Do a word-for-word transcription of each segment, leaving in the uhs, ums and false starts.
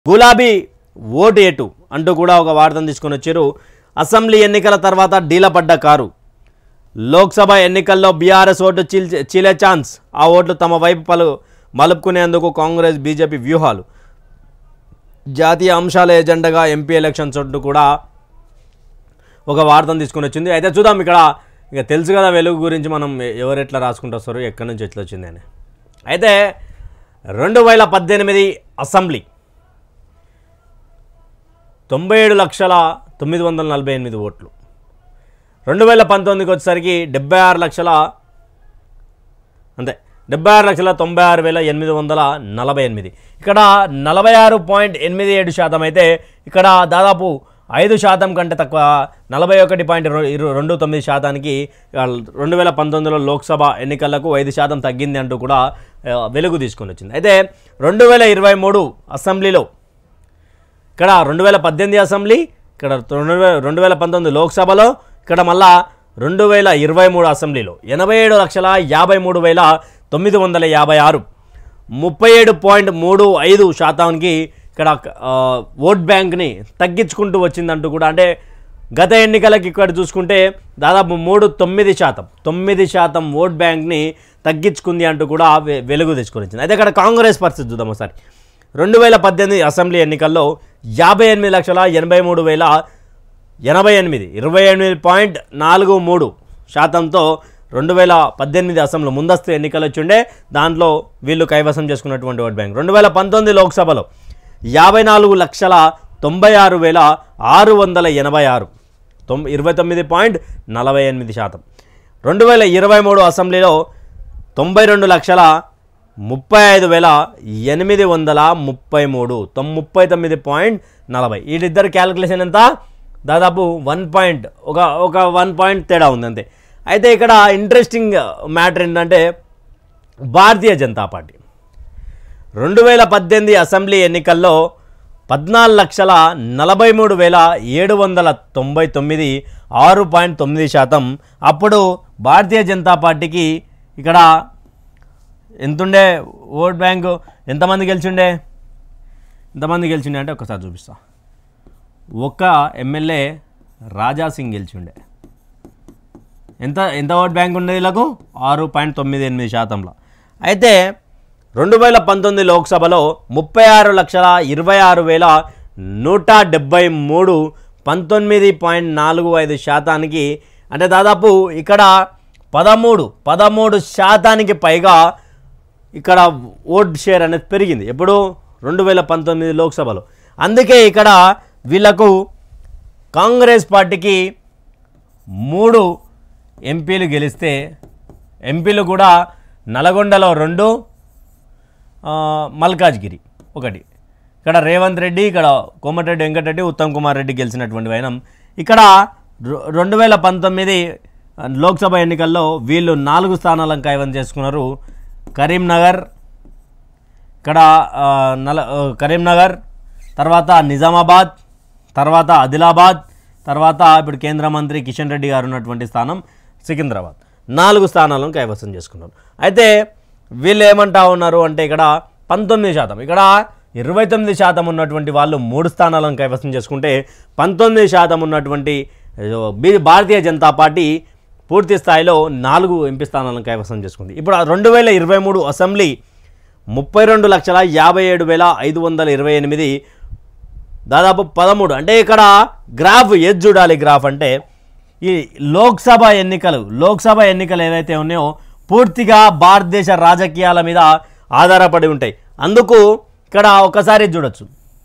గులాబీ ఓటు ఎటు అంటూ కూడా ఒక వార్తను తీసుకొని వచ్చారు. అసెంబ్లీ ఎన్నికల తర్వాత డీలపడ్డ కారు. లోక్సభ ఎన్నికల్లో బీఆర్ఎస్ ఓటు చీలే ఛాన్స్. ఆ ఓట్లు తమ వైపు పలు మలుపుకునేందుకు కాంగ్రెస్ బీజేపీ వ్యూహాలు. జాతీయ అంశాల ఎజెండాగా ఎంపీ ఎలక్షన్స్ అంటూ కూడా ఒక వార్తను తీసుకొని వచ్చింది. అయితే చూద్దాం, ఇక్కడ ఇక తెలుసు కదా వెలుగు గురించి మనం ఎవరు ఎట్లా రాసుకుంటూ వస్తారు, ఎక్కడి నుంచి ఎట్లా వచ్చింది అని. అయితే రెండు వేల పద్దెనిమిది అసెంబ్లీ తొంభై ఏడు లక్షల తొమ్మిది వందల నలభై ఎనిమిది ఓట్లు. రెండు వేల పంతొమ్మిదికి వచ్చేసరికి డెబ్బై ఆరు లక్షల అంతే డెబ్బై ఆరు లక్షల తొంభై ఆరు వేల ఎనిమిది వందల నలభై ఎనిమిది ఇక్కడ నలభై ఆరు పాయింట్ ఎనిమిది ఏడు శాతం అయితే ఇక్కడ దాదాపు ఐదు శాతం కంటే తక్కువ నలభై ఒకటి పాయింట్ రెండు తొమ్మిది శాతానికి రెండు వేల పంతొమ్మిదిలో లోక్సభ ఎన్నికలకు ఐదు శాతం తగ్గింది అంటూ కూడా వెలుగు తీసుకొని వచ్చింది. అయితే రెండు వేల ఇరవై మూడు అసెంబ్లీలో ఇక్కడ రెండు వేల పద్దెనిమిది అసెంబ్లీ, ఇక్కడ రెండు వేల రెండు వేల పంతొమ్మిది లోక్సభలో, ఇక్కడ మళ్ళా రెండు వేల ఇరవై మూడు అసెంబ్లీలో ఎనభై ఏడు లక్షల యాభై మూడు వేల తొమ్మిది వందల యాభై ఆరు ముప్పై ఏడు పాయింట్ మూడు ఐదు శాతానికి ఇక్కడ ఓట్ బ్యాంక్ని తగ్గించుకుంటూ వచ్చిందంటూ కూడా, అంటే గత ఎన్నికలకి ఇక్కడ చూసుకుంటే దాదాపు మూడు తొమ్మిది శాతం తొమ్మిది శాతం ఓట్ బ్యాంక్ని తగ్గించుకుంది అంటూ కూడా వెలుగు తీసుకొని వచ్చింది. అయితే ఇక్కడ కాంగ్రెస్ పరిస్థితి చూద్దాం ఒకసారి. రెండు వేల పద్దెనిమిది అసెంబ్లీ ఎన్నికల్లో యాభై ఎనిమిది లక్షల ఎనభై మూడు వేల ఎనభై ఎనిమిది ఇరవై ఎనిమిది పాయింట్ నాలుగు మూడు శాతంతో రెండు వేల పద్దెనిమిది అసెంబ్లీ ముందస్తు ఎన్నికలు వచ్చిండే, దాంట్లో వీళ్ళు కైవసం చేసుకున్నటువంటి ఓట్ బ్యాంక్. రెండు వేల పంతొమ్మిది లోక్సభలో యాభై నాలుగు లక్షల తొంభై ఆరు వేల ఆరు వందల ఎనభై ఆరు తొమ్ ఇరవై తొమ్మిది పాయింట్ నలభై ఎనిమిది శాతం. రెండు వేల ఇరవై మూడు అసెంబ్లీలో తొంభై రెండు లక్షల ముప్పై ఐదు వేల ఎనిమిది వందల ముప్పై మూడు తొమ్ ముప్పై తొమ్మిది పాయింట్ నలభై వీళ్ళిద్దరు క్యాలిక్యులేషన్ ఎంత, దాదాపు వన్ పాయింట్ ఒక ఒక వన్ పాయింట్ తేడా ఉంది అంతే. అయితే ఇక్కడ ఇంట్రెస్టింగ్ మ్యాటర్ ఏంటంటే భారతీయ జనతా పార్టీ రెండు వేల పద్దెనిమిది అసెంబ్లీ ఎన్నికల్లో పద్నాలుగు లక్షల నలభై మూడు వేల ఏడు వందల తొంభై తొమ్మిది ఆరు పాయింట్ తొమ్మిది శాతం. అప్పుడు భారతీయ జనతా పార్టీకి ఇక్కడ ఎంతుండే ఓట్ బ్యాంకు, ఎంతమంది గెలిచిండే ఎంతమంది గెలిచిండే అంటే ఒకసారి చూపిస్తా. ఒక్క ఎమ్మెల్యే రాజా సింగ్ గెలిచిండే. ఎంత ఎంత ఓట్ బ్యాంక్ ఉండేది వీళ్ళకు? ఆరు పాయింట్ తొమ్మిది ఎనిమిది శాతంలో. అయితే రెండు వేల పంతొమ్మిది లోక్సభలో ముప్పై ఆరు లక్షల ఇరవై ఆరు వేల నూట డెబ్బై మూడు పంతొమ్మిది పాయింట్ నాలుగు ఐదు శాతానికి, అంటే దాదాపు ఇక్కడ పదమూడు పదమూడు శాతానికి పైగా ఇక్కడ ఓట్ షేర్ అనేది పెరిగింది. ఎప్పుడు? రెండు వేల పంతొమ్మిది లోక్సభలో. అందుకే ఇక్కడ వీళ్లకు కాంగ్రెస్ పార్టీకి మూడు ఎంపీలు గెలిస్తే, ఎంపీలు కూడా నల్గొండలో రెండు, మల్కాజ్గిరి ఒకటి, ఇక్కడ రేవంత్ రెడ్డి, ఇక్కడ కోమటిరెడ్డి వెంకటరెడ్డి, ఉత్తమ్ కుమార్ రెడ్డి గెలిచినటువంటి వైనం. ఇక్కడ రెండు వేల పంతొమ్మిది లోక్సభ ఎన్నికల్లో వీళ్ళు నాలుగు స్థానాలను కైవసం చేసుకున్నారు. కరీంనగర్, ఇక్కడ నల కరీంనగర్, తర్వాత నిజామాబాద్, తర్వాత ఆదిలాబాద్, తర్వాత ఇప్పుడు కేంద్ర మంత్రి కిషన్ రెడ్డి గారు ఉన్నటువంటి స్థానం సికింద్రాబాద్. నాలుగు స్థానాలను కైవసం చేసుకున్నారు. అయితే వీళ్ళు ఏమంటా ఉన్నారు అంటే ఇక్కడ పంతొమ్మిది శాతం ఇక్కడ ఇరవై తొమ్మిది శాతం ఉన్నటువంటి వాళ్ళు మూడు స్థానాలను కైవసం చేసుకుంటే పంతొమ్మిది శాతం ఉన్నటువంటి భారతీయ జనతా పార్టీ పూర్తి స్థాయిలో నాలుగు ఎంపీ స్థానాలను కైవసం చేసుకుంది. ఇప్పుడు రెండు వేల ఇరవై మూడు అసెంబ్లీ ముప్పై రెండు లక్షల యాభై ఏడు వేల ఐదు వందల ఇరవై ఎనిమిది దాదాపు పదమూడు, అంటే ఇక్కడ గ్రాఫ్ ఏది చూడాలి? గ్రాఫ్ అంటే ఈ లోక్సభ ఎన్నికలు లోక్సభ ఎన్నికలు ఏవైతే ఉన్నాయో పూర్తిగా భారతదేశ రాజకీయాల మీద ఆధారపడి ఉంటాయి. అందుకు ఇక్కడ ఒకసారి చూడొచ్చు,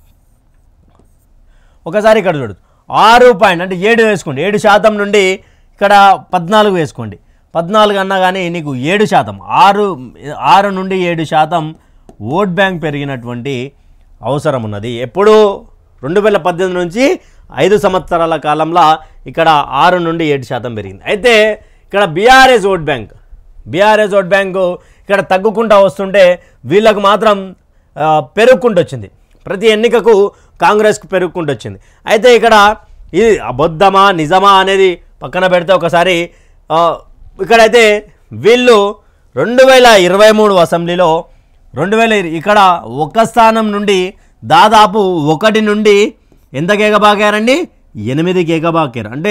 ఒకసారి ఇక్కడ చూడొచ్చు. ఆరు పాయింట్ అంటే ఏడు వేసుకోండి, ఏడు శాతం నుండి ఇక్కడ పద్నాలుగు వేసుకోండి. పద్నాలుగు అన్నా కానీ నీకు ఏడు శాతం ఆరు ఆరు నుండి ఏడు శాతం ఓట్ బ్యాంక్ పెరిగినటువంటి అవసరం ఉన్నది. ఎప్పుడు? రెండు వేల పద్దెనిమిది నుంచి ఐదు సంవత్సరాల కాలంలో ఇక్కడ ఆరు నుండి ఏడు శాతం పెరిగింది. అయితే ఇక్కడ BRS vote bank BRS vote bank ఇక్కడ తగ్గుకుంటూ వస్తుంటే వీళ్ళకు మాత్రం పెరుగుకుంటూ వచ్చింది. ప్రతి ఎన్నికకు కాంగ్రెస్కు పెరుగుకుంటూ వచ్చింది. అయితే ఇక్కడ ఇది అబద్ధమా నిజమా అనేది పక్కన పెడితే ఒకసారి ఇక్కడైతే వీళ్ళు రెండు వేల ఇరవై మూడు అసెంబ్లీలో రెండు వేల ఇక్కడ ఒక స్థానం నుండి దాదాపు ఒకటి నుండి ఎంతకి ఎగబాకారండి, ఎనిమిదికి ఎగబాకారు. అంటే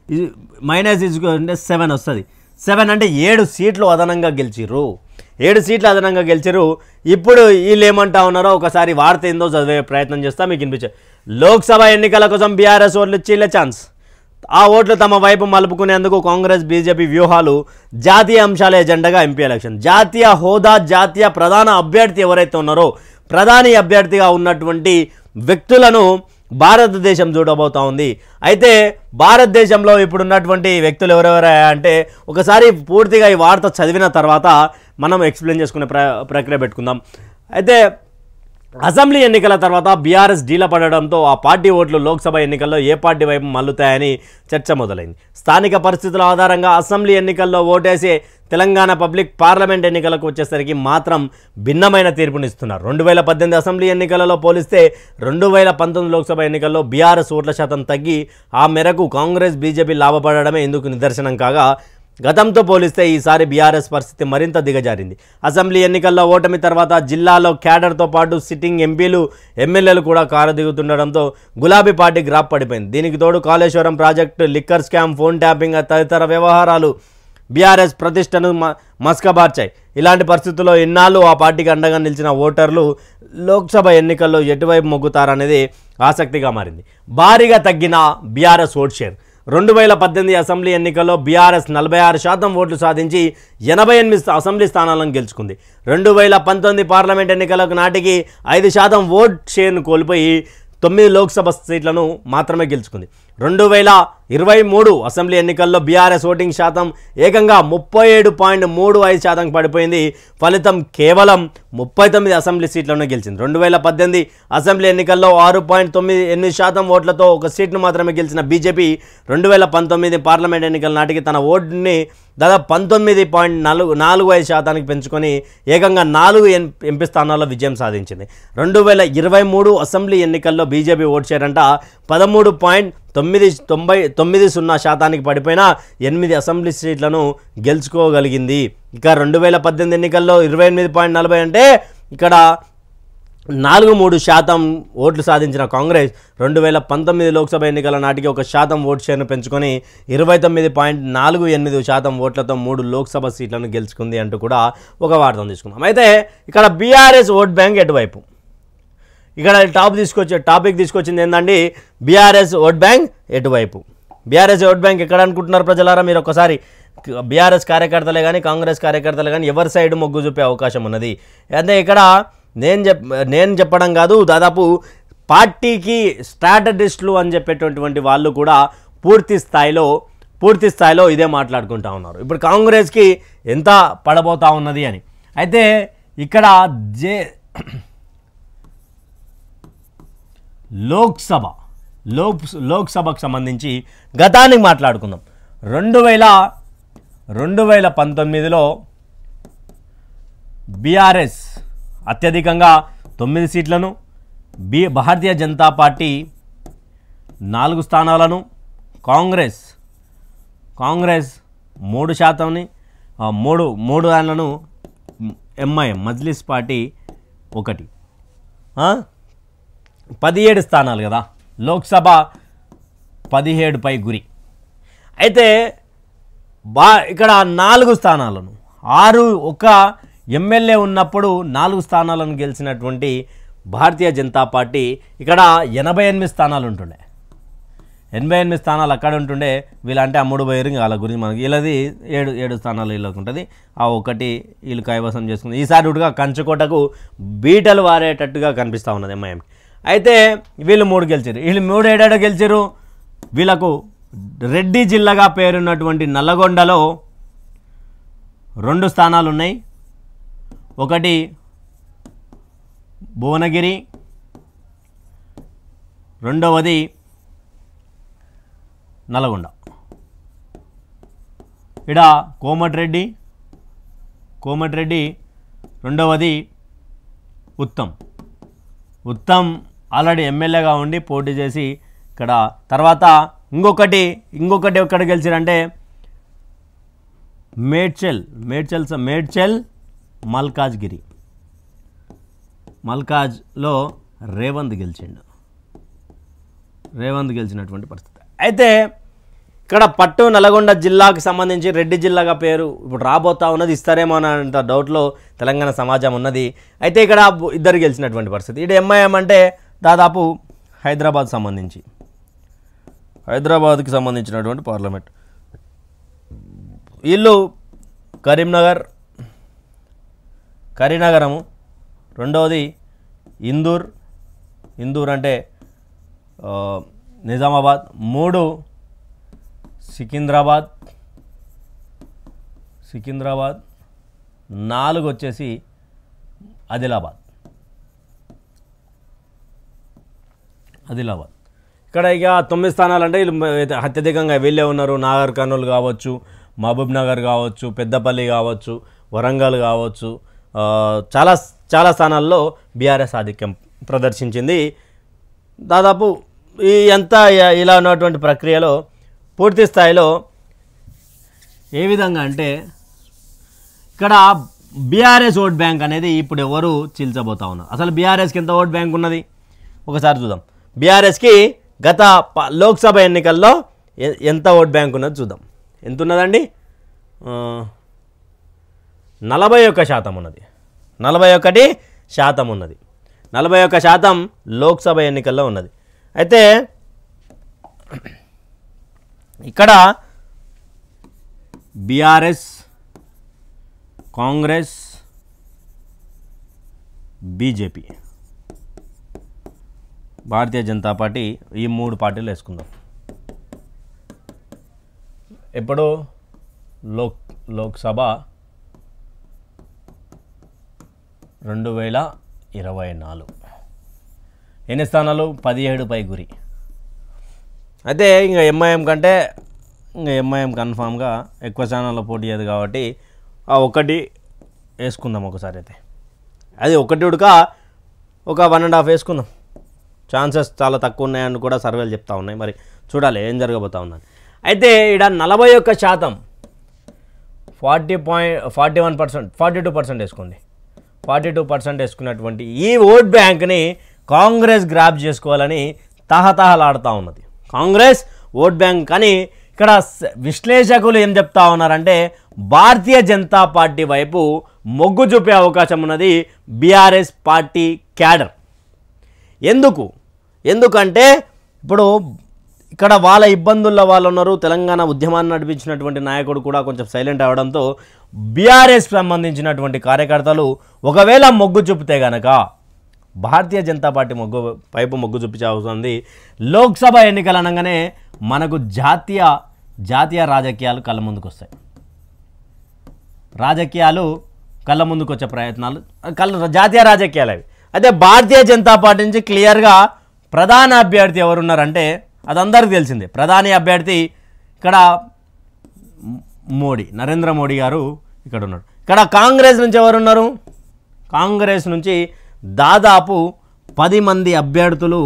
మైనస్ ఇజ్ అంటే సెవెన్ వస్తుంది. సెవెన్ అంటే ఏడు సీట్లు అదనంగా గెలిచిర్రు, ఏడు సీట్లు అదనంగా గెలిచిర్రు. ఇప్పుడు వీళ్ళు ఏమంటా ఉన్నారో ఒకసారి వార్త ఏందో చదివే ప్రయత్నం చేస్తా, మీకు వినిపించే. లోక్సభ ఎన్నికల కోసం బీఆర్ఎస్ ఓట్లు ఇచ్చిలే ఛాన్స్. ఆ ఓట్లు తమ వైపు మలుపుకునేందుకు కాంగ్రెస్ బీజేపీ వ్యూహాలు. జాతీయ అంశాల ఎజెండాగా ఎంపీ ఎలక్షన్. జాతీయ హోదా, జాతీయ ప్రధాన అభ్యర్థి ఎవరైతే ఉన్నారో ప్రధాని అభ్యర్థిగా ఉన్నటువంటి వ్యక్తులను భారతదేశం చూడబోతా ఉంది. అయితే భారతదేశంలో ఇప్పుడున్నటువంటి వ్యక్తులు ఎవరెవరా అంటే ఒకసారి పూర్తిగా ఈ వార్త చదివిన తర్వాత మనం ఎక్స్ప్లెయిన్ చేసుకునే ప్ర ప్రక్రియ పెట్టుకుందాం. అయితే అసెంబ్లీ ఎన్నికల తర్వాత బీఆర్ఎస్ డీల పడడంతో ఆ పార్టీ ఓట్లు లోక్సభ ఎన్నికల్లో ఏ పార్టీ వైపు మల్లుతాయని చర్చ మొదలైంది. స్థానిక పరిస్థితుల ఆధారంగా అసెంబ్లీ ఎన్నికల్లో ఓటేసే తెలంగాణ పబ్లిక్ పార్లమెంట్ ఎన్నికలకు వచ్చేసరికి మాత్రం భిన్నమైన తీర్పునిస్తున్నారు. రెండు వేల పద్దెనిమిది అసెంబ్లీ ఎన్నికలలో పోలిస్తే రెండు వేల పంతొమ్మిది లోక్సభ ఎన్నికల్లో బీఆర్ఎస్ ఓట్ల శాతం తగ్గి ఆ మేరకు కాంగ్రెస్ బీజేపీ లాభపడడమే ఇందుకు నిదర్శనం కాగా, గతంతో పోలిస్తే ఈసారి బీఆర్ఎస్ పరిస్థితి మరింత దిగజారింది. అసెంబ్లీ ఎన్నికల్లో ఓటమి తర్వాత జిల్లాలో క్యాడర్తో పాటు సిట్టింగ్ ఎంపీలు ఎమ్మెల్యేలు కూడా కారదిగుతుండడంతో గులాబీ పార్టీ గ్రాఫ్ పడిపోయింది. దీనికి తోడు Kaleshwaram project, liquor scam, phone tapping తదితర వ్యవహారాలు బీఆర్ఎస్ ప్రతిష్టను మస్కబార్చాయి. ఇలాంటి పరిస్థితుల్లో ఇన్నాళ్ళు ఆ పార్టీకి అండగా నిలిచిన ఓటర్లు లోక్సభ ఎన్నికల్లో ఎటువైపు మొగ్గుతారనేది ఆసక్తిగా మారింది. భారీగా తగ్గిన బీఆర్ఎస్ ఓట్ షేర్. రెండు వేల పద్దెనిమిది అసెంబ్లీ ఎన్నికల్లో బీఆర్ఎస్ నలభై ఆరు శాతం ఓట్లు సాధించి ఎనభై ఎనిమిది అసెంబ్లీ స్థానాలను గెలుచుకుంది. రెండు వేల పంతొమ్మిది పార్లమెంట్ ఎన్నికలకు నాటికి ఐదు శాతం ఓట్ షేర్ను కోల్పోయి తొమ్మిది లోక్సభ సీట్లను మాత్రమే గెలుచుకుంది. రెండు వేల ఇరవై మూడు అసెంబ్లీ ఎన్నికల్లో బీఆర్ఎస్ ఓటింగ్ శాతం ఏకంగా ముప్పై ఏడు పాయింట్ మూడు ఐదు శాతం పడిపోయింది. ఫలితం కేవలం ముప్పై తొమ్మిది అసెంబ్లీ సీట్లను గెలిచింది. రెండు వేల పద్దెనిమిది అసెంబ్లీ ఎన్నికల్లో ఆరు పాయింట్ తొమ్మిది ఎనిమిది శాతం ఓట్లతో ఒక సీట్ను మాత్రమే గెలిచిన బీజేపీ రెండు వేల పంతొమ్మిది పార్లమెంట్ ఎన్నికల నాటికి తన ఓటుని దాదాపు పంతొమ్మిది పాయింట్ నాలుగు నాలుగు ఐదు శాతానికి పెంచుకొని ఏకంగా నాలుగు ఎంపీ స్థానాల్లో విజయం సాధించింది. రెండు వేల ఇరవై మూడు అసెంబ్లీ ఎన్నికల్లో బీజేపీ ఓటు షేర్ అంట పదమూడు పాయింట్ తొమ్మిది తొంభై తొమ్మిది సున్నా శాతానికి పడిపోయిన ఎనిమిది అసెంబ్లీ సీట్లను గెలుచుకోగలిగింది. ఇక రెండు వేల పద్దెనిమిది ఎన్నికల్లో ఇరవై ఎనిమిది పాయింట్ నలభై అంటే ఇక్కడ నాలుగు మూడు శాతం ఓట్లు సాధించిన కాంగ్రెస్ రెండు వేల పంతొమ్మిది లోక్సభ ఎన్నికల నాటికి ఒక శాతం ఓటు షేర్ను పెంచుకొని ఇరవై తొమ్మిది పాయింట్ నాలుగు ఎనిమిది శాతం ఓట్లతో మూడు లోక్సభ సీట్లను గెలుచుకుంది అంటూ కూడా ఒక వార్తను తీసుకున్నాం. అయితే ఇక్కడ బీఆర్ఎస్ ఓట్ బ్యాంక్ ఎటువైపు, ఇక్కడ టాప్ తీసుకొచ్చే టాపిక్ తీసుకొచ్చింది ఏంటండి, బీఆర్ఎస్ ఓట్ బ్యాంక్ ఎటువైపు. బీఆర్ఎస్ ఓట్ బ్యాంక్ ఎక్కడ అనుకుంటున్నారు ప్రజలారా? మీరు ఒకసారి బీఆర్ఎస్ కార్యకర్తలే కానీ కాంగ్రెస్ కార్యకర్తలే కానీ ఎవరి సైడ్ మొగ్గు చూపే అవకాశం ఉన్నది. అంటే ఇక్కడ నేను చెప్ నేను చెప్పడం కాదు, దాదాపు పార్టీకి స్ట్రాటజిస్టులు అని చెప్పేటటువంటి వాళ్ళు కూడా పూర్తి స్థాయిలో పూర్తి స్థాయిలో ఇదే మాట్లాడుకుంటా ఉన్నారు ఇప్పుడు కాంగ్రెస్కి ఎంత పడబోతా ఉన్నది అని. అయితే ఇక్కడ జే లోక్సభ లోక్ లోక్సభకు సంబంధించి గతానికి మాట్లాడుకుందాం. రెండు వేల రెండు వేల పంతొమ్మిదిలో బీఆర్ఎస్ అత్యధికంగా తొమ్మిది సీట్లను, బి భారతీయ జనతా పార్టీ నాలుగు స్థానాలను, కాంగ్రెస్ కాంగ్రెస్ మూడు శాతంని మూడు మూడు దానిలను, ఎంఐఎం మజ్లిస్ పార్టీ ఒకటి, పదిహేడు స్థానాలు కదా లోక్సభ పదిహేడుపై గురి. అయితే బా ఇక్కడ నాలుగు స్థానాలను ఆరు ఒక ఎమ్మెల్యే ఉన్నప్పుడు నాలుగు స్థానాలను గెలిచినటువంటి భారతీయ జనతా పార్టీ ఇక్కడ ఎనభై ఎనిమిది స్థానాలు ఉంటుండే ఎనభై ఎనిమిది స్థానాలు అక్కడ ఉంటుండే వీళ్ళంటే ఆ మూడు పోయారు. వాళ్ళ గురించి మనకి వీళ్ళది ఏడు ఏడు స్థానాలు వీళ్ళకి ఉంటుంది. ఆ ఒకటి వీళ్ళు కైవసం చేసుకుంది. ఈసారి ఉడుగా కంచుకోటకు బీటలు వారేటట్టుగా కనిపిస్తూ ఉన్నది ఎంఐఎంకి. అయితే వీళ్ళు మూడు గెలిచారు. వీళ్ళు మూడు ఏడాడు గెలిచారు. వీళ్ళకు రెడ్డి జిల్లాగా పేరున్నటువంటి నల్లగొండలో రెండు స్థానాలు ఉన్నాయి. ఒకటి భువనగిరి, రెండవది నల్గొండ. ఇక్కడ కోమటిరెడ్డి కోమటిరెడ్డి రెండవది ఉత్తమ్ ఉత్తమ్ ఆల్రెడీ ఎమ్మెల్యేగా ఉండి పోటీ చేసి ఇక్కడ తర్వాత ఇంకొకటి ఇంకొకటి ఎక్కడ గెలిచారంటే మేడ్చల్ మేడ్చల్ మేడ్చల్ మల్కాజ్గిరి మల్కాజ్లో రేవంత్ గెలిచిండు, రేవంత్ గెలిచినటువంటి పరిస్థితి. అయితే ఇక్కడ పట్టు నల్గొండ జిల్లాకు సంబంధించి రెడ్డి జిల్లాగా పేరు ఇప్పుడు రాబోతా ఉన్నది, ఇస్తారేమో అనంత డౌట్లో తెలంగాణ సమాజం ఉన్నది. అయితే ఇక్కడ ఇద్దరు గెలిచినటువంటి పరిస్థితి. ఇటు ఎంఐఎం అంటే దాదాపు హైదరాబాద్ సంబంధించి హైదరాబాద్కి సంబంధించినటువంటి పార్లమెంట్, వీళ్ళు కరీంనగర్ కరీంనగరము, రెండవది ఇందూర్ ఇందూర్ అంటే నిజామాబాద్, మూడు సికింద్రాబాద్ సికింద్రాబాద్ నాలుగు వచ్చేసి ఆదిలాబాద్ ఆదిలాబాద్ ఇక్కడ ఇక తొమ్మిది స్థానాలు అంటే వీళ్ళు అత్యధికంగా వీళ్ళే ఉన్నారు. నాగర్ కర్నూలు కావచ్చు, మహబూబ్ నగర్ కావచ్చు, పెద్దపల్లి కావచ్చు, వరంగల్ కావచ్చు, చాలా చాలా స్థానాల్లో బీఆర్ఎస్ ఆధిక్యం ప్రదర్శించింది. దాదాపు ఈ అంతా ఇలా ఉన్నటువంటి ప్రక్రియలో పూర్తి స్థాయిలో ఏ విధంగా అంటే ఇక్కడ బీఆర్ఎస్ ఓట్ బ్యాంక్ అనేది ఇప్పుడు ఎవరు చీల్చబోతా ఉన్నారు. అసలు బీఆర్ఎస్కి ఎంత ఓట్ బ్యాంక్ ఉన్నది ఒకసారి చూద్దాం. బీఆర్ఎస్కి గత లోక్సభ ఎన్నికల్లో ఎంత ఓట్ బ్యాంక్ ఉన్నది చూద్దాం. ఎంత ఉన్నదండి? నలభై ఒక్క శాతం ఉన్నది. నలభై ఒకటి శాతం ఉన్నది. నలభై ఒక్క శాతం లోక్సభ ఎన్నికల్లో ఉన్నది. అయితే ఇక్కడ BRS, Congress, BJP, Bharatiya Janata party, ఈ మూడు పార్టీలు వేసుకుందాం. ఎప్పుడు లోక్ లోక్సభ రెండు వేల ఇరవై నాలుగు ఎన్ని స్థానాలు? పదిహేడు పై గురి. అయితే ఇంకా ఎంఐఎం కంటే ఇంకా ఎంఐఎం కన్ఫామ్గా ఎక్కువ స్థానాల్లో పోటీ చేయదు కాబట్టి ఆ ఒకటి వేసుకుందాం ఒకసారి. అయితే అది ఒకటి ఉడక ఒక వన్ అండ్ హాఫ్ వేసుకుందాం. ఛాన్సెస్ చాలా తక్కువ ఉన్నాయని కూడా సర్వేలు చెప్తా ఉన్నాయి. మరి చూడాలి ఏం జరగబోతా ఉన్నాను. అయితే ఇక్కడ నలభై ఒక్క శాతం forty point forty one percent forty two percent వేసుకోండి. ఫార్టీ టూ పర్సెంట్ వేసుకున్నటువంటి ఈ ఓట్ బ్యాంక్ని కాంగ్రెస్ గ్రాప్ చేసుకోవాలని తహతహలాడుతూ ఉన్నది కాంగ్రెస్ ఓట్ బ్యాంక్. కానీ ఇక్కడ విశ్లేషకులు ఏం చెప్తా ఉన్నారంటే భారతీయ జనతా పార్టీ వైపు మొగ్గు చూపే అవకాశం ఉన్నది బీఆర్ఎస్ పార్టీ క్యాడర్. ఎందుకు ఎందుకంటే ఇప్పుడు ఇక్కడ వాళ్ళ ఇబ్బందుల్లో వాళ్ళు ఉన్నారు. తెలంగాణ ఉద్యమాన్ని నడిపించినటువంటి నాయకుడు కూడా కొంచెం సైలెంట్ అవ్వడంతో బీఆర్ఎస్ సంబంధించినటువంటి కార్యకర్తలు ఒకవేళ మొగ్గు చూపితే గనక భారతీయ జనతా పార్టీ మొగ్గు వైపు మొగ్గు చూపించే అవసరం ఉంది. లోక్సభ ఎన్నికలు అనగానే మనకు జాతీయ జాతీయ రాజకీయాలు కళ్ళ ముందుకు వస్తాయి. రాజకీయాలు కళ్ళ ముందుకు వచ్చే ప్రయత్నాలు కళ్ళ జాతీయ రాజకీయాలు అవి. అయితే భారతీయ జనతా పార్టీ నుంచి క్లియర్గా ప్రధాన అభ్యర్థి ఎవరున్నారంటే అది అందరికీ తెలిసిందే. ప్రధాని అభ్యర్థి ఇక్కడ మోడీ, నరేంద్ర మోడీ గారు ఇక్కడ ఉన్నాడు. ఇక్కడ కాంగ్రెస్ నుంచి ఎవరున్నారు? కాంగ్రెస్ నుంచి దాదాపు పది మంది అభ్యర్థులు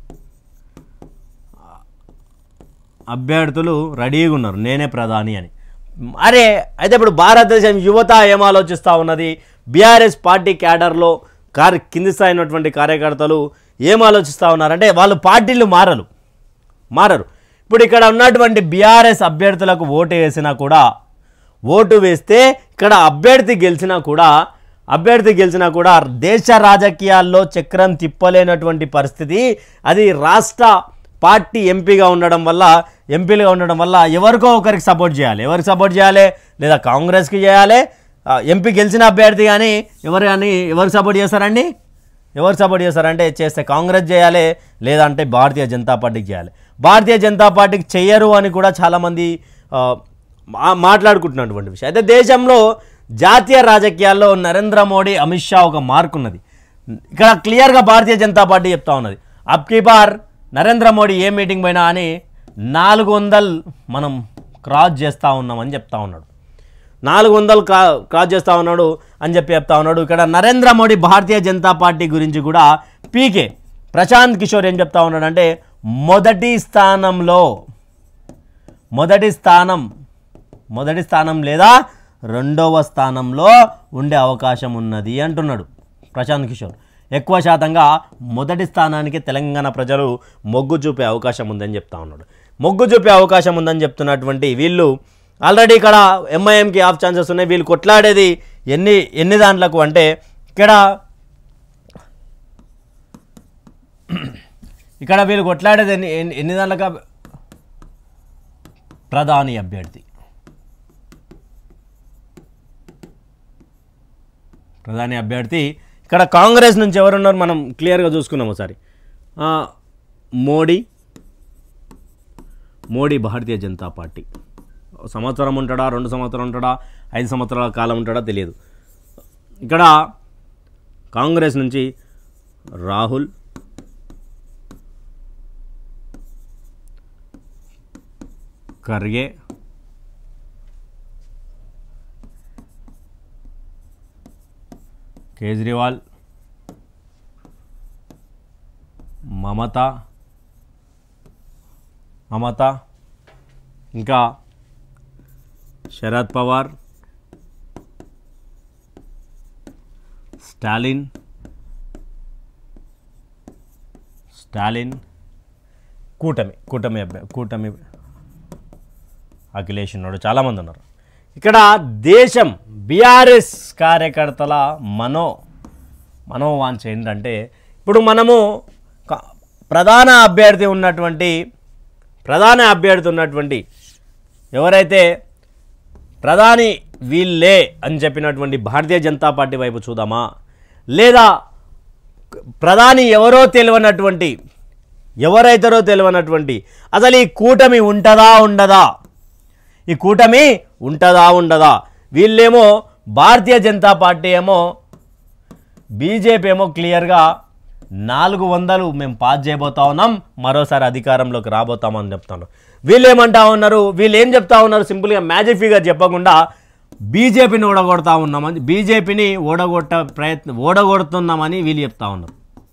అభ్యర్థులు రెడీగా ఉన్నారు నేనే ప్రధాని అని. అరే అయితే ఇప్పుడు భారతదేశం యువత ఏం ఆలోచిస్తూ ఉన్నది? బీఆర్ఎస్ పార్టీ క్యాడర్లో కార్ కింది స్థాయి ఉన్నటువంటి కార్యకర్తలు ఏం ఆలోచిస్తూ ఉన్నారంటే వాళ్ళు పార్టీలు మారరు మారరు ఇప్పుడు ఇక్కడ ఉన్నటువంటి బీఆర్ఎస్ అభ్యర్థులకు ఓటు వేసినా కూడా ఓటు వేస్తే ఇక్కడ అభ్యర్థి గెలిచినా కూడా అభ్యర్థి గెలిచినా కూడా దేశ రాజకీయాల్లో చక్రం తిప్పలేనటువంటి పరిస్థితి. అది రాష్ట్ర పార్టీ ఎంపీగా ఉండడం వల్ల ఎంపీలుగా ఉండడం వల్ల ఎవరికో ఒకరికి సపోర్ట్ చేయాలి. ఎవరికి సపోర్ట్ చేయాలి? లేదా కాంగ్రెస్కి చేయాలి. ఎంపీ గెలిచిన అభ్యర్థి కానీ ఎవరు కానీ ఎవరికి సపోర్ట్ చేస్తారండి? ఎవరు సపోర్ట్ చేస్తారంటే చేస్తే కాంగ్రెస్ చేయాలి, లేదంటే భారతీయ జనతా పార్టీకి చేయాలి. భారతీయ జనతా పార్టీకి చెయ్యరు అని కూడా చాలామంది మాట్లాడుకుంటున్నటువంటి విషయం. అయితే దేశంలో జాతీయ రాజకీయాల్లో నరేంద్ర మోడీ, అమిత్ షా ఒక మార్క్ ఉన్నది. ఇక్కడ క్లియర్గా భారతీయ జనతా పార్టీ చెప్తా ఉన్నది అబ్ కీ బార్ నరేంద్ర మోడీ ఏ మీటింగ్ పోయినా అని నాలుగు వందలు మనం క్రాస్ చేస్తూ ఉన్నామని చెప్తా ఉన్నాడు. నాలుగు వందలు క్రా క్రాస్ చేస్తూ ఉన్నాడు అని చెప్పి చెప్తా ఉన్నాడు. ఇక్కడ నరేంద్ర మోడీ భారతీయ జనతా పార్టీ గురించి కూడా పీకే ప్రశాంత్ కిషోర్ ఏం చెప్తా ఉన్నాడంటే మొదటి స్థానంలో మొదటి స్థానం మొదటి స్థానం లేదా రెండవ స్థానంలో ఉండే అవకాశం ఉన్నది అంటున్నాడు ప్రశాంత్ కిషోర్. ఎక్కువ శాతంగా మొదటి స్థానానికి తెలంగాణ ప్రజలు మొగ్గు చూపే అవకాశం ఉందని చెప్తా ఉన్నాడు. మొగ్గు చూపే అవకాశం ఉందని చెప్తున్నటువంటి వీళ్ళు ఆల్రెడీ ఇక్కడ ఎంఐఎంకి ఆఫ్ ఛాన్సెస్ ఉన్నాయి. వీళ్ళు కొట్లాడేది ఎన్ని ఎన్ని దాంట్లకు అంటే ఇక్కడ ఇక్కడ వీళ్ళు కొట్లాడేది ఎన్ని ఎన్ని దాంట్లకు ప్రధాని అభ్యర్థి ప్రధాని అభ్యర్థి ఇక్కడ కాంగ్రెస్ నుంచి ఎవరున్నారు మనం క్లియర్గా చూసుకున్నాం ఒకసారి. మోడీ మోడీ భారతీయ జనతా పార్టీ సంవత్సరం ఉంటాడా, రెండు సంవత్సరాలు ఉంటాడా, ఐదు సంవత్సరాల కాలం ఉంటాడా తెలియదు. ఇక్కడ కాంగ్రెస్ నుంచి రాహుల్, ఖర్గే, కేజ్రీవాల్, మమత మమత ఇంకా శరద్ పవార్, స్టాలిన్ స్టాలిన్ కూటమి కూటమి అభ్యర్థి కూటమి అఖిలేష్ ఉన్నాడు, చాలామంది ఉన్నారు. ఇక్కడ దేశం బీఆర్ఎస్ కార్యకర్తల మనో మనోవాంఛ ఏంటంటే ఇప్పుడు మనము ప్రధాన అభ్యర్థి ఉన్నటువంటి ప్రధాన అభ్యర్థి ఉన్నటువంటి ఎవరైతే ప్రధాని వీళ్ళే అని చెప్పినటువంటి భారతీయ జనతా పార్టీ వైపు చూద్దామా, లేదా ప్రధాని ఎవరో తెలియనటువంటి ఎవరైతారో తెలియనటువంటి అసలు ఈ కూటమి ఉంటుందా ఉండదా ఈ కూటమి ఉంటుందా ఉండదా వీళ్ళేమో భారతీయ జనతా పార్టీ ఏమో బీజేపీ ఏమో క్లియర్గా నాలుగు వందలు మేము పాస్ చేయబోతా ఉన్నాం, మరోసారి అధికారంలోకి రాబోతామని చెప్తాను. వీళ్ళు ఏమంటా ఉన్నారు, వీళ్ళు ఏం చెప్తా ఉన్నారు, సింపుల్గా మ్యాజిక్ ఫిగర్ చెప్పకుండా బీజేపీని ఓడగొడతా ఉన్నామని బీజేపీని ఓడగొట్ట ప్రయత్నం ఓడగొడుతున్నామని వీళ్ళు చెప్తా ఉన్నారు.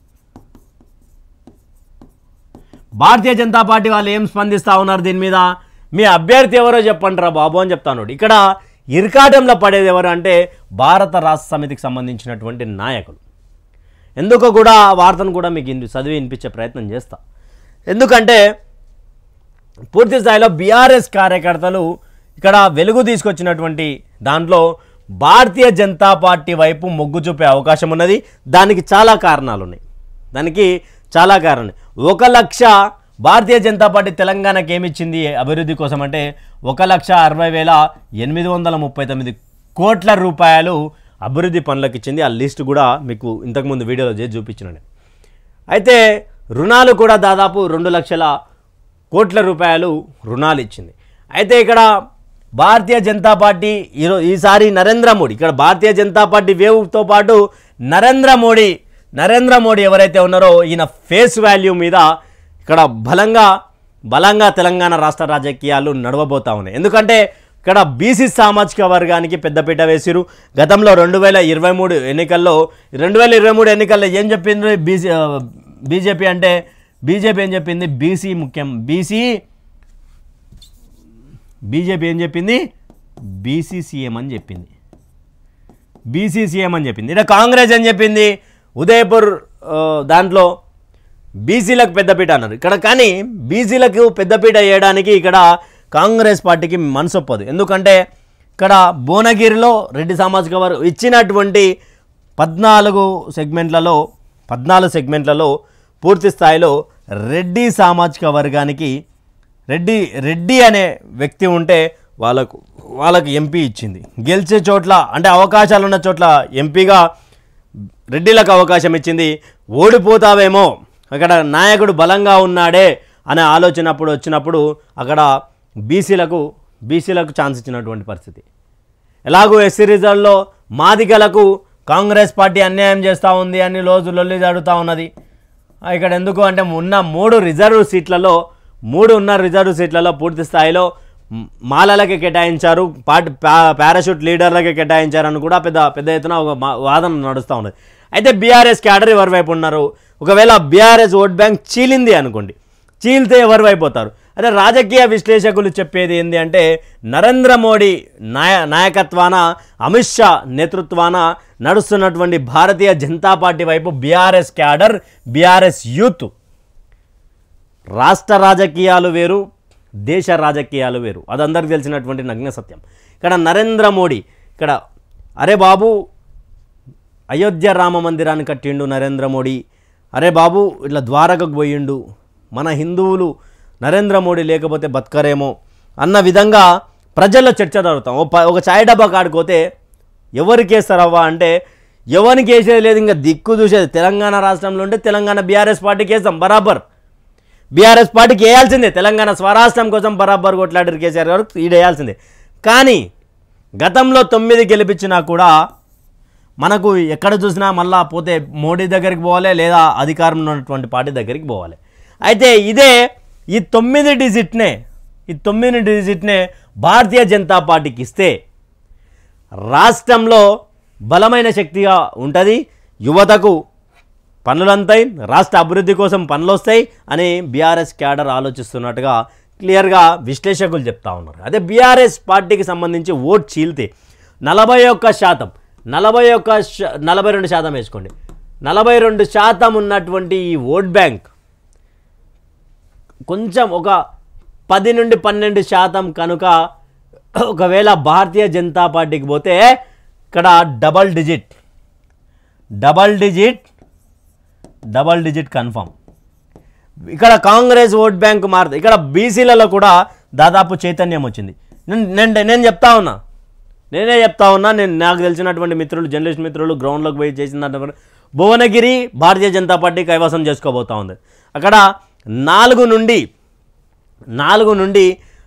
భారతీయ జనతా పార్టీ వాళ్ళు ఏం స్పందిస్తూ ఉన్నారు దీని మీద, మీ అభ్యర్థి ఎవరో చెప్పంటారా బాబు అని చెప్తాను. ఇక్కడ ఇరకాటంలో పడేది ఎవరు అంటే భారత రాష్ట్ర సమితికి సంబంధించినటువంటి నాయకులు. ఎందుకో కూడా వార్తను కూడా మీకు చదివి వినిపించే ప్రయత్నం చేస్తా. ఎందుకంటే పూర్తి స్థాయిలో బీఆర్ఎస్ కార్యకర్తలు ఇక్కడ వెలుగు తీసుకొచ్చినటువంటి దాంట్లో భారతీయ జనతా పార్టీ వైపు మొగ్గు చూపే అవకాశం ఉన్నది. దానికి చాలా కారణాలు ఉన్నాయి దానికి చాలా కారణాలు ఒక లక్ష భారతీయ జనతా పార్టీ తెలంగాణకి ఏమిచ్చింది అభివృద్ధి కోసం అంటే ఒక లక్ష అరవై వేల ఎనిమిది వందల ముప్పై తొమ్మిది కోట్ల రూపాయలు అభివృద్ధి పనులకు ఇచ్చింది. ఆ లిస్ట్ కూడా మీకు ఇంతకుముందు వీడియోలో చేసి చూపించినండి. అయితే రుణాలు కూడా దాదాపు రెండు లక్షల కోట్ల రూపాయలు రుణాలు ఇచ్చింది. అయితే ఇక్కడ భారతీయ జనతా పార్టీ ఈరో ఈసారి నరేంద్ర మోడీ ఇక్కడ భారతీయ జనతా పార్టీ వేవ్తో పాటు నరేంద్ర మోడీ నరేంద్ర మోడీ ఎవరైతే ఉన్నారో ఈయన ఫేస్ వాల్యూ మీద ఇక్కడ బలంగా బలంగా తెలంగాణ రాష్ట్ర రాజకీయాలు నడవబోతా ఉన్నాయి. ఎందుకంటే ఇక్కడ బీసీ సామాజిక వర్గానికి పెద్దపీట వేసిరు. గతంలో రెండు వేల ఇరవై మూడు ఎన్నికల్లో రెండు వేల ఇరవై మూడు ఎన్నికల్లో ఏం చెప్పింది బీసీ బీజేపీ అంటే బీజేపీ ఏం చెప్పింది బీసీ ముఖ్యం బీసీ బీజేపీ ఏం చెప్పింది బీసీ సీఎం అని చెప్పింది బీసీ సీఎం అని చెప్పింది. ఇక్కడ కాంగ్రెస్ ఏం చెప్పింది ఉదయపూర్ దాంట్లో బీసీలకు పెద్దపీట అన్నారు. ఇక్కడ కానీ బీసీలకు పెద్దపీట వేయడానికి ఇక్కడ కాంగ్రెస్ పార్టీకి మనసొప్పదు. ఎందుకంటే ఇక్కడ భువనగిరిలో రెడ్డి సామాజిక వర్గం ఇచ్చినటువంటి పద్నాలుగు సెగ్మెంట్లలో పద్నాలుగు సెగ్మెంట్లలో పూర్తి స్థాయిలో రెడ్డి సామాజిక వర్గానికి రెడ్డి రెడ్డి అనే వ్యక్తి ఉంటే వాళ్ళకు వాళ్ళకు ఎంపీ ఇచ్చింది. గెలిచే చోట్ల అంటే అవకాశాలు ఉన్న చోట్ల ఎంపీగా రెడ్డిలకు అవకాశం ఇచ్చింది. ఓడిపోతావేమో అక్కడ నాయకుడు బలంగా ఉన్నాడే అనే ఆలోచన అప్పుడు వచ్చినప్పుడు అక్కడ బీసీలకు బీసీలకు ఛాన్స్ ఇచ్చినటువంటి పరిస్థితి. ఎలాగో ఎస్సీ రిజర్వ్లో మాదిగలకు కాంగ్రెస్ పార్టీ అన్యాయం చేస్తూ ఉంది అని రోజు లొల్లి జరుగుతూ ఉన్నది. ఇక్కడ ఎందుకు అంటే ఉన్న మూడు రిజర్వ్ సీట్లలో మూడు ఉన్న రిజర్వ్ సీట్లలో పూర్తి స్థాయిలో మాలలకి కేటాయించారు, పార్టీ పారాషూట్ లీడర్లకి కేటాయించారని కూడా పెద్ద పెద్ద ఎత్తున ఒక వాదన నడుస్తూ ఉన్నది. అయితే బీఆర్ఎస్ క్యాడర్ ఎవరి వైపు ఉన్నారు, ఒకవేళ బీఆర్ఎస్ ఓట్ బ్యాంక్ చీలింది అనుకోండి, చీలితే ఎవరి వైపు పోతారు అదే రాజకీయ విశ్లేషకులు చెప్పేది ఏంటి అంటే నరేంద్ర మోడీ నాయ నాయకత్వాన అమిత్ షా నేతృత్వాన నడుస్తున్నటువంటి భారతీయ జనతా పార్టీ వైపు బీఆర్ఎస్ క్యాడర్ బీఆర్ఎస్ యూత్ రాష్ట్ర రాజకీయాలు వేరు దేశ రాజకీయాలు వేరు అది అందరికీ తెలిసినటువంటి నగ్న సత్యం. ఇక్కడ నరేంద్ర మోడీ ఇక్కడ అరే బాబు అయోధ్య రామ మందిరాన్ని కట్టిండు నరేంద్ర మోడీ, అరే బాబు ఇట్లా ద్వారకకు పోయిండు, మన హిందువులు నరేంద్ర మోడీ లేకపోతే బతకరేమో అన్న విధంగా ప్రజల్లో చర్చ జరుగుతాం. ఒక చాయ్ డబ్బా కాడిపోతే ఎవరికి వేస్తారవ్వా అంటే ఎవరికి వేసేది లేదు, ఇంకా దిక్కు చూసేది తెలంగాణ రాష్ట్రంలో ఉంటే తెలంగాణ బీఆర్ఎస్ పార్టీకి వేస్తాం బరాబర్, బీఆర్ఎస్ పార్టీకి వేయాల్సిందే, తెలంగాణ స్వరాష్ట్రం కోసం బరాబర్ కొట్లాడారు కేసీఆర్ గారు, ఈడ వేయాల్సిందే. కానీ గతంలో తొమ్మిది గెలిపించినా కూడా మనకు ఎక్కడ చూసినా మళ్ళా పోతే మోడీ దగ్గరికి పోవాలి లేదా అధికారంలో ఉన్నటువంటి పార్టీ దగ్గరికి పోవాలి. అయితే ఇదే ఈ తొమ్మిది డిజిట్నే ఈ తొమ్మిది డిజిట్నే భారతీయ జనతా పార్టీకి ఇస్తే రాష్ట్రంలో బలమైన శక్తిగా ఉంటుంది, యువతకు పనులంతాయి, రాష్ట్ర అభివృద్ధి కోసం పనులు వస్తాయి అని బీఆర్ఎస్ క్యాడర్ ఆలోచిస్తున్నట్టుగా క్లియర్గా విశ్లేషకులు చెప్తా ఉన్నారు. అదే బీఆర్ఎస్ పార్టీకి సంబంధించి ఓట్ చీల్తే నలభై ఒక్క శాతం నలభై ఒక్క నలభై రెండు శాతం వేసుకోండి, నలభై రెండు శాతం ఉన్నటువంటి ఈ ఓట్ బ్యాంక్ కొంచెం ఒక పది నుండి పన్నెండు శాతం కనుక ఒకవేళ భారతీయ జనతా పార్టీకి పోతే ఇక్కడ double digit double digit double digit confirm. ఇక్కడ కాంగ్రెస్ ఓట్ బ్యాంక్ మారుతుంది. ఇక్కడ బీసీలలో కూడా దాదాపు చైతన్యం వచ్చింది. నేను నేను చెప్తా ఉన్నా నేనే చెప్తా ఉన్నా నేను నాకు తెలిసినటువంటి మిత్రులు జర్నలిస్ట్ మిత్రులు గ్రౌండ్లోకి పోయి చేసిందంటే భువనగిరి భారతీయ జనతా పార్టీ కైవసం చేసుకోబోతా ఉంది. అక్కడ నాలుగు నుండి నాలుగు నుండి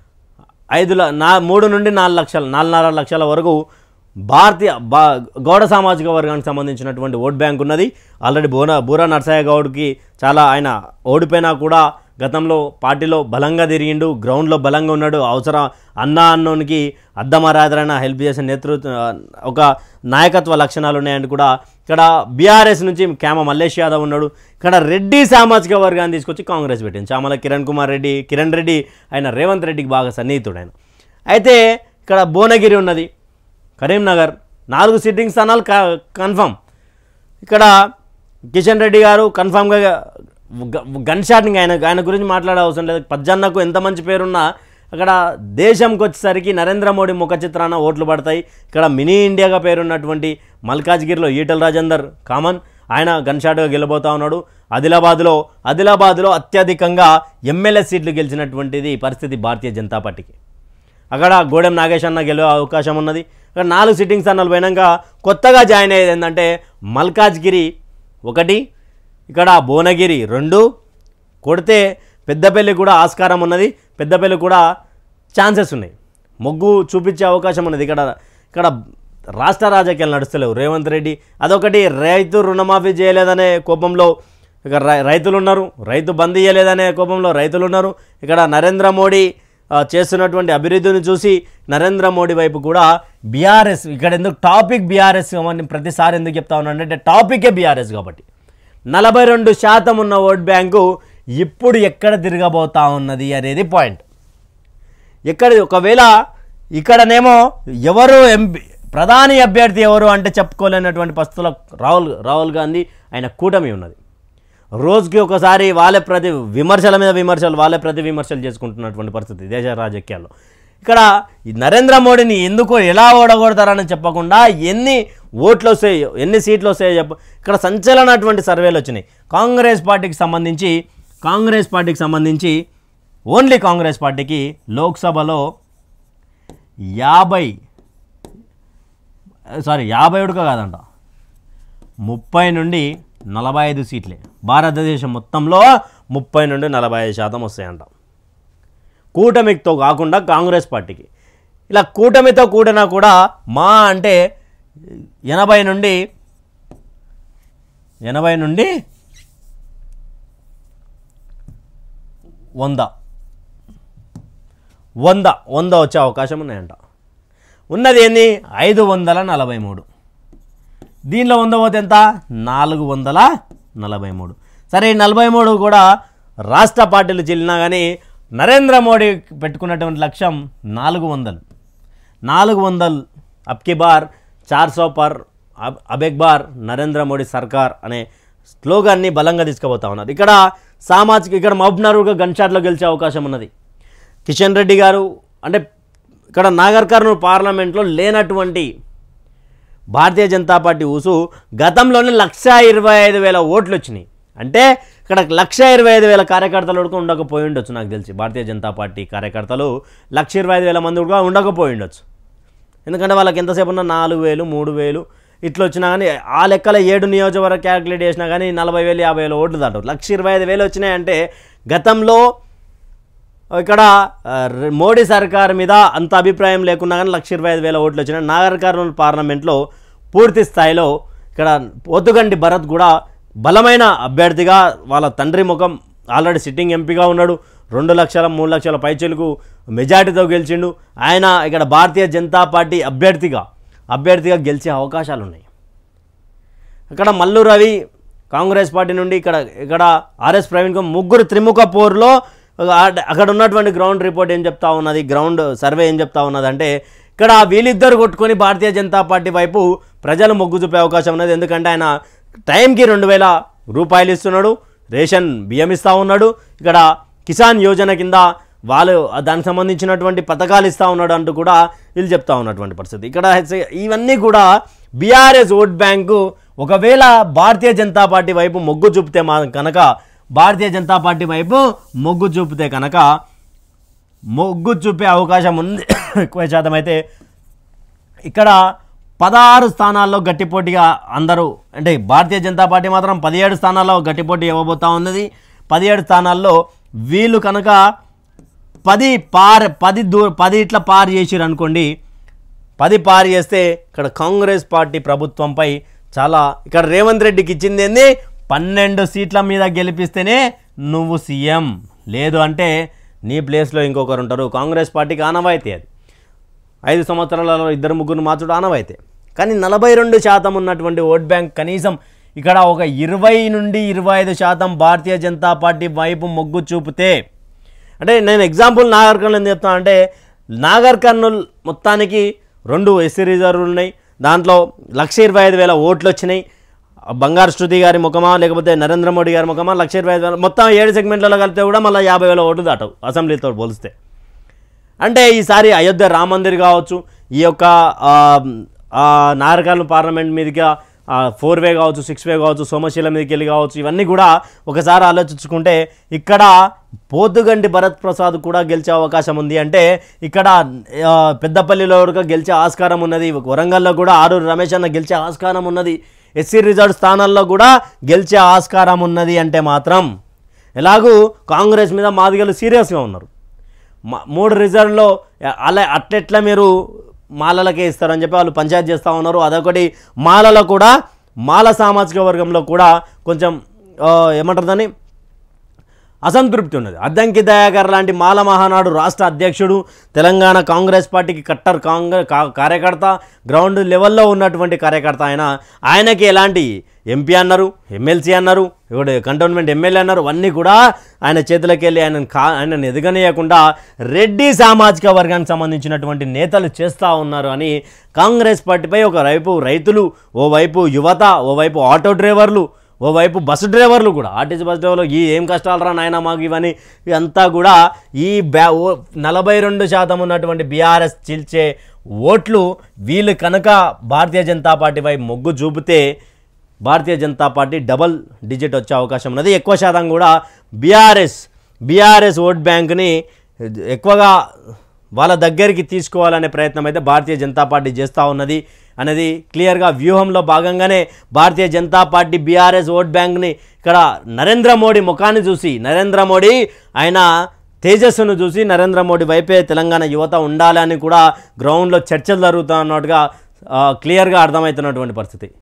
ఐదు నా మూడు నుండి నాలుగు లక్షల నాలుగున్నర లక్షల వరకు భారతీయ బా గౌడ సామాజిక వర్గానికి సంబంధించినటువంటి ఓట్ బ్యాంక్ ఉన్నది. ఆల్రెడీ బోన బూరా నర్సయ్య గౌడ్కి చాలా ఆయన ఓడిపోయినా కూడా గతంలో పార్టీలో బలంగా తిరిగిండు, గ్రౌండ్లో బలంగా ఉన్నాడు, అవసరం అన్నా అన్నోనికి అద్దమరాదరైన హెల్ప్ చేసే నేతృత్వ ఒక నాయకత్వ లక్షణాలు ఉన్నాయని కూడా ఇక్కడ బీఆర్ఎస్ నుంచి క్యామ మల్లేష్ యాదవ్ ఉన్నాడు. ఇక్కడ రెడ్డి సామాజిక వర్గాన్ని తీసుకొచ్చి కాంగ్రెస్ పెట్టింది. చామల కిరణ్ కుమార్ రెడ్డి కిరణ్ రెడ్డి ఆయన రేవంత్ రెడ్డికి బాగా సన్నిహితుడు ఆయన. అయితే ఇక్కడ భువనగిరి ఉన్నది, కరీంనగర్ నాలుగు సిట్టింగ్ స్థానాలు కన్ఫర్మ్. ఇక్కడ కిషన్ రెడ్డి గారు కన్ఫామ్గా గన్ షాట్ని ఆయన ఆయన గురించి మాట్లాడే అవసరం లేదు. పజ్జన్నకు ఎంత మంచి పేరున్నా అక్కడ దేశంకి వచ్చేసరికి నరేంద్ర మోడీ ముఖ చిత్రాన ఓట్లు పడతాయి. ఇక్కడ మినీ ఇండియాగా పేరున్నటువంటి మల్కాజ్గిరిలో ఈటల రాజేందర్ కామన్ ఆయన గన్ షాట్గా గెలబోతా ఉన్నాడు. ఆదిలాబాద్లో ఆదిలాబాద్లో అత్యధికంగా ఎమ్మెల్యే సీట్లు గెలిచినటువంటిది పరిస్థితి భారతీయ జనతా పార్టీకి. అక్కడ గోడెం నాగేష్ అన్న గెలవే అవకాశం ఉన్నది. ఇక్కడ నాలుగు సిట్టింగ్ స్థానాలు పోయినాక కొత్తగా జాయిన్ అయ్యేది ఏంటంటే మల్కాజ్గిరి ఒకటి, ఇక్కడ భువనగిరి రెండు, కొడితే పెద్దపల్లి కూడా ఆస్కారం ఉన్నది, పెద్దపల్లి కూడా ఛాన్సెస్ ఉన్నాయి, మొగ్గు చూపించే అవకాశం ఉన్నది. ఇక్కడ ఇక్కడ రాష్ట్ర రాజకీయాలు నడుస్తలేవు. రేవంత్ రెడ్డి అదొకటి, రైతు రుణమాఫీ చేయలేదనే కోపంలో ఇక్కడ రైతులు ఉన్నారు, రైతు బంద్ చేయలేదనే కోపంలో రైతులు ఉన్నారు. ఇక్కడ నరేంద్ర మోడీ చేస్తున్నటువంటి అభివృద్ధిని చూసి నరేంద్ర మోడీ వైపు కూడా బీఆర్ఎస్ ఇక్కడ ఎందుకు టాపిక్ బీఆర్ఎస్ అని ప్రతిసారి ఎందుకు చెప్తా ఉన్నాను అంటే టాపికే బీఆర్ఎస్ కాబట్టి నలభై రెండు శాతం ఉన్న ఓట్ బ్యాంకు ఇప్పుడు ఎక్కడ తిరగబోతా ఉన్నది అనేది పాయింట్. ఎక్కడ ఒకవేళ ఇక్కడనేమో ఎవరు ఎంపీ ప్రధాని అభ్యర్థి ఎవరు అంటే చెప్పుకోలేనటువంటి పరిస్థితుల్లో రాహుల్ రాహుల్ గాంధీ ఆయన కూటమి ఉన్నది. రోజుకి ఒకసారి వాళ్ళే ప్రతి విమర్శల మీద విమర్శలు వాళ్ళే ప్రతి విమర్శలు చేసుకుంటున్నటువంటి పరిస్థితి దేశ రాజకీయాల్లో. ఇక్కడ నరేంద్ర మోడీని ఎందుకు ఎలా ఓడగొడతారని చెప్పకుండా ఎన్ని ఓట్లు వస్తాయి ఎన్ని సీట్లు వస్తాయో చెప్ప ఇక్కడ సంచలనటువంటి సర్వేలు వచ్చినాయి. కాంగ్రెస్ పార్టీకి సంబంధించి కాంగ్రెస్ పార్టీకి సంబంధించి ఓన్లీ కాంగ్రెస్ పార్టీకి లోక్సభలో యాభై సారీ యాభై ఉడక కాదంట ముప్పై నుండి నలభై ఐదు సీట్లే భారతదేశం మొత్తంలో ముప్పై నుండి నలభై ఐదు శాతం వస్తాయంట కూటమితో కాకుండా కాంగ్రెస్ పార్టీకి. ఇలా కూటమితో కూడినా కూడా మా అంటే ఎనభై నుండి ఎనభై నుండి వంద వంద వంద వచ్చే అవకాశం ఉన్నాయంట. ఉన్నది ఏంది ఐదు వందల నలభై మూడు దీనిలో వంద పోతే ఎంత నాలుగు వందల నలభై మూడు. సరే నలభై మూడు కూడా రాష్ట్ర పార్టీలు చెల్లినా కానీ నరేంద్ర మోడీ పెట్టుకున్నటువంటి లక్ష్యం నాలుగు వందలు నాలుగు వందలు అబ్కి బార్ చార్ సో పర్ అబెక్ బార్ నరేంద్ర మోడీ సర్కార్ అనే స్లోగాన్ని బలంగా తీసుకుపోతా ఉన్నారు. ఇక్కడ సామాజిక ఇక్కడ మహబూబ్నగర్గా గన్షాట్లో గెలిచే అవకాశం ఉన్నది. కిషన్ రెడ్డి గారు అంటే ఇక్కడ నాగర్ కర్నూలు పార్లమెంట్లో లేనటువంటి భారతీయ జనతా పార్టీ ఊసు గతంలోనే లక్ష ఇరవై ఐదు వేల ఓట్లు వచ్చినాయి. అంటే ఇక్కడ లక్ష ఇరవై ఐదు వేల కార్యకర్తలు కూడా ఉండకపోయి ఉండొచ్చు. నాకు తెలిసి భారతీయ జనతా పార్టీ కార్యకర్తలు లక్ష ఇరవై ఐదు వేల మంది కూడా ఉండకపోయి ఉండొచ్చు. ఎందుకంటే వాళ్ళకి ఎంతసేపు ఉన్నా నాలుగు వేలు మూడు వేలు ఇట్లా వచ్చినా కానీ ఆ లెక్కల ఏడు నియోజకవర్గం క్యాలిక్యులేట్ చేసినా కానీ నలభై వేలు యాభై వేల ఓట్లు దాటారు. లక్ష ఇరవై ఐదు వేలు వచ్చినాయంటే గతంలో ఇక్కడ మోడీ సర్కార్ మీద అంత అభిప్రాయం లేకున్నా కానీ లక్ష ఇరవై ఐదు వేల ఓట్లు వచ్చినాయి. నాగర్ కర్నూలు పార్లమెంట్లో పూర్తి స్థాయిలో ఇక్కడ పోతుగంటి భరత్ కూడా బలమైన అభ్యర్థిగా వాళ్ళ తండ్రి ముఖం ఆల్రెడీ సిట్టింగ్ ఎంపీగా ఉన్నాడు. రెండు లక్షల మూడు లక్షల పైచీలకు మెజార్టీతో గెలిచిండు. ఆయన ఇక్కడ భారతీయ జనతా పార్టీ అభ్యర్థిగా అభ్యర్థిగా గెలిచే అవకాశాలు ఉన్నాయి. ఇక్కడ మల్లు రవి కాంగ్రెస్ పార్టీ నుండి ఇక్కడ ఇక్కడ ఆర్ఎస్ ప్రవీణ్ కుమార్ ముగ్గురు త్రిముఖ పోరులో అక్కడ ఉన్నటువంటి గ్రౌండ్ రిపోర్ట్ ఏం చెప్తా ఉన్నది, గ్రౌండ్ సర్వే ఏం చెప్తా ఉన్నది అంటే ఇక్కడ వీళ్ళిద్దరు కొట్టుకొని భారతీయ జనతా పార్టీ వైపు ప్రజలు మొగ్గు చూపే అవకాశం ఉన్నది. ఎందుకంటే ఆయన టైంకి రెండు వేల రూపాయలు ఇస్తున్నాడు, రేషన్ బియ్యం ఇస్తూ ఉన్నాడు, ఇక్కడ కిసాన్ యోజన కింద వాళ్ళు దానికి సంబంధించినటువంటి పథకాలు ఇస్తూ ఉన్నాడు అంటూ కూడా వీళ్ళు చెప్తా ఉన్నటువంటి పరిస్థితి. ఇక్కడ ఇవన్నీ కూడా బీఆర్ఎస్ ఓట్ బ్యాంకు ఒకవేళ భారతీయ జనతా పార్టీ వైపు మొగ్గు చూపితే మా కనుక భారతీయ జనతా పార్టీ వైపు మొగ్గు చూపితే కనుక మొగ్గు చూపే అవకాశం ఉంది ఎక్కువ శాతం. అయితే ఇక్కడ పదహారు స్థానాల్లో గట్టిపోటీగా అందరూ అంటే భారతీయ జనతా పార్టీ మాత్రం పదిహేడు స్థానాల్లో గట్టిపోటీ ఇవ్వబోతా ఉన్నది. పదిహేడు స్థానాల్లో వీళ్ళు కనుక పది పార్ పది దూ పది ఇట్లా పారు చేసిరు అనుకోండి, పది పారు చేస్తే ఇక్కడ కాంగ్రెస్ పార్టీ ప్రభుత్వంపై చాలా ఇక్కడ రేవంత్ రెడ్డికి ఇచ్చింది ఏంది పన్నెండు సీట్ల మీద గెలిపిస్తేనే నువ్వు సీఎం, లేదు అంటే నీ ప్లేస్లో ఇంకొకరు ఉంటారు. కాంగ్రెస్ పార్టీకి ఆనవాయితీ అది, ఐదు సంవత్సరాలలో ఇద్దరు ముగ్గురు మార్చుడు ఆనవాయితీ. కానీ నలభై రెండు శాతం ఉన్నటువంటి ఓట్ బ్యాంక్ కనీసం ఇక్కడ ఒక ఇరవై నుండి ఇరవై ఐదు శాతం భారతీయ జనతా పార్టీ వైపు మొగ్గు చూపితే అంటే నేను ఎగ్జాంపుల్ నాగర్ కర్నూలు ఎందుకు చెప్తాను అంటే నాగర్ కర్నూలు మొత్తానికి రెండు ఎస్సీ రిజర్వులు ఉన్నాయి. దాంట్లో లక్ష ఇరవై ఐదు వేల ఓట్లు వచ్చినాయి. బంగారు శృతి గారి ముఖమా లేకపోతే నరేంద్ర మోడీ గారి ముఖమా లక్ష ఇరవై ఐదు వేల మొత్తం ఏడు సెగ్మెంట్లలో కలిపితే కూడా మళ్ళీ యాభై వేల ఓట్లు దాటవు అసెంబ్లీతో పోలిస్తే. అంటే ఈసారి అయోధ్య రామ మందిర్ కావచ్చు, ఈ యొక్క నాగర్ కర్నూలు పార్లమెంట్ మీదుగా ఫోర్ వే కావచ్చు, సిక్స్ వే కావచ్చు, సోమశీల మీదకి వెళ్ళి కావచ్చు, ఇవన్నీ కూడా ఒకసారి ఆలోచించుకుంటే ఇక్కడ పోతుగంటి భరత్ ప్రసాద్ కూడా గెలిచే అవకాశం ఉంది. అంటే ఇక్కడ పెద్దపల్లిలో కూడా గెలిచే ఆస్కారం ఉన్నది, వరంగల్లో కూడా ఆరూరు రమేష్ అన్న గెలిచే ఆస్కారం ఉన్నది, ఎస్సీ రిజర్వ్ స్థానాల్లో కూడా గెలిచే ఆస్కారం ఉన్నది. అంటే మాత్రం ఎలాగూ కాంగ్రెస్ మీద మాదిగలు సీరియస్గా ఉన్నారు. మూడు రిజర్వ్లో అలా అట్లెట్లా మీరు మాలలకే ఇస్తారని చెప్పి వాళ్ళు పంచాయతీ చేస్తూ ఉన్నారు. అదొకటి మాలలో కూడా మాల సామాజిక వర్గంలో కూడా కొంచెం ఏమంటారు అసంతృప్తి ఉన్నది. అద్దంకి దయాకర్ లాంటి మాల మహానాడు రాష్ట్ర అధ్యక్షుడు, తెలంగాణ కాంగ్రెస్ పార్టీకి కట్టర్ కాంగ్రెస్ కార్యకర్త, గ్రౌండ్ లెవెల్లో ఉన్నటువంటి కార్యకర్త ఆయన. ఆయనకి ఎలాంటి ఎంపీ అన్నారు, ఎమ్మెల్సీ అన్నారు, ఇప్పుడు కంటోన్మెంట్ ఎమ్మెల్యే అన్నారు, అన్నీ కూడా ఆయన చేతులకి వెళ్ళి ఆయన కా ఆయనను ఎదగనీయకుండా రెడ్డి సామాజిక వర్గానికి సంబంధించినటువంటి నేతలు చేస్తూ ఉన్నారు అని కాంగ్రెస్ పార్టీపై ఒకవైపు రైతులు, ఓవైపు యువత, ఓవైపు ఆటో డ్రైవర్లు, ఓవైపు బస్సు డ్రైవర్లు కూడా ఆర్టీసీ బస్ డ్రైవర్లు ఈ ఏం కష్టాలు రా నాయన మాకు ఇవన్నీ ఇదంతా కూడా ఈ బ్యా నలభై రెండు శాతం ఉన్నటువంటి బీఆర్ఎస్ చీల్చే ఓట్లు వీళ్ళు కనుక భారతీయ జనతా పార్టీ వైపు మొగ్గు చూపితే Bharatiya Janata party double digit వచ్చే అవకాశం ఉన్నది. ఎక్కువ శాతం కూడా బీఆర్ఎస్ బీఆర్ఎస్ ఓట్ బ్యాంక్ని ఎక్కువగా వాళ్ళ దగ్గరికి తీసుకోవాలనే ప్రయత్నం అయితే భారతీయ జనతా పార్టీ చేస్తూ ఉన్నది అనేది క్లియర్గా వ్యూహంలో భాగంగానే Bharatiya Janata party BRS vote బ్యాంక్ని ఇక్కడ నరేంద్ర మోడీ ముఖాన్ని చూసి నరేంద్ర మోడీ ఆయన తేజస్సును చూసి నరేంద్ర మోడీ వైపే తెలంగాణ యువత ఉండాలని కూడా గ్రౌండ్లో చర్చలు జరుగుతున్నట్టుగా క్లియర్గా అర్థమవుతున్నటువంటి పరిస్థితి.